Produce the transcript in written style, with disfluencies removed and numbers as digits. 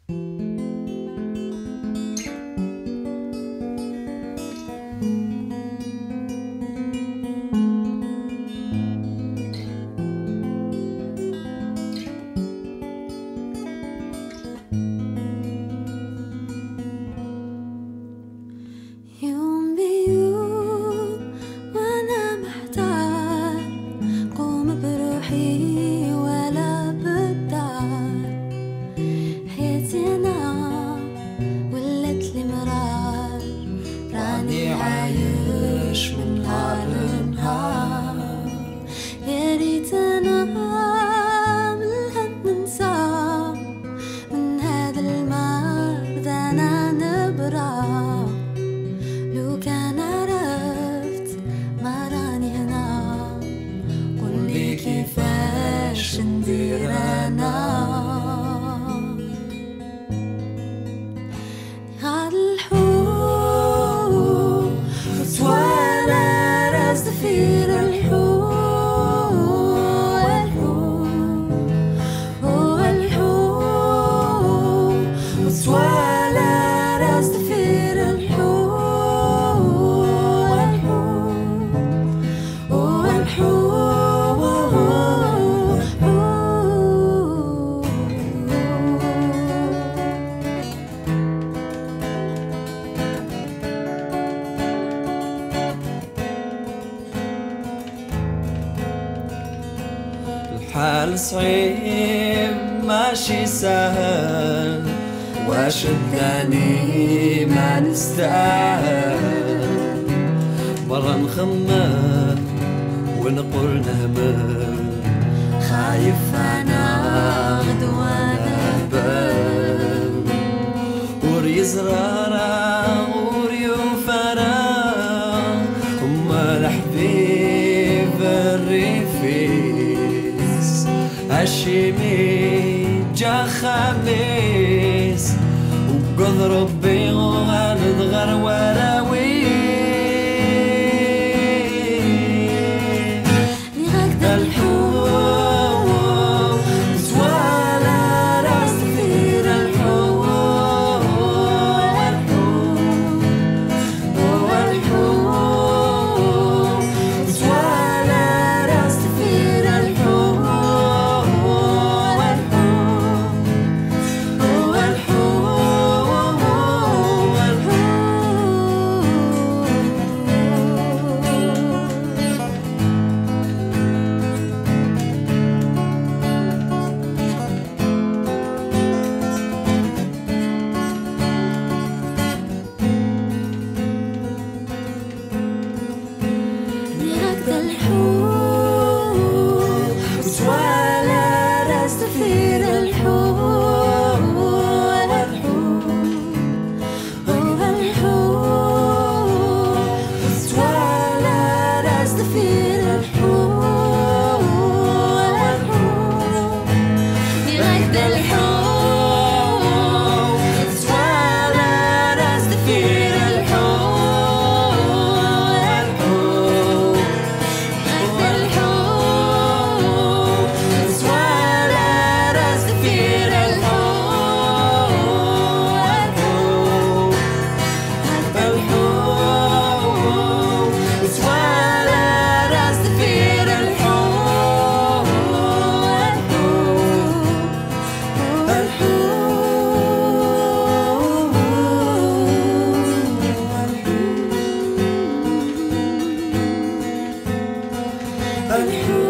عايش من نهار لنهار، يا ريتنا من الهم ننسى، من هذا الماء بدانا نبرى. لو كان عرفت ما راني هنا، قولي كيفاش ندير انا. الحال صعيب ماشي سهل، واش الثاني ما نستاهل. مرة نخمم ونقول نهمل، خايف انا غدوة نهبل. وري زرارة وريو فراغ، هما الحبيب الريفيس. هاشمي جا خميس، وقض ربي وغالد غير وراوي. الحب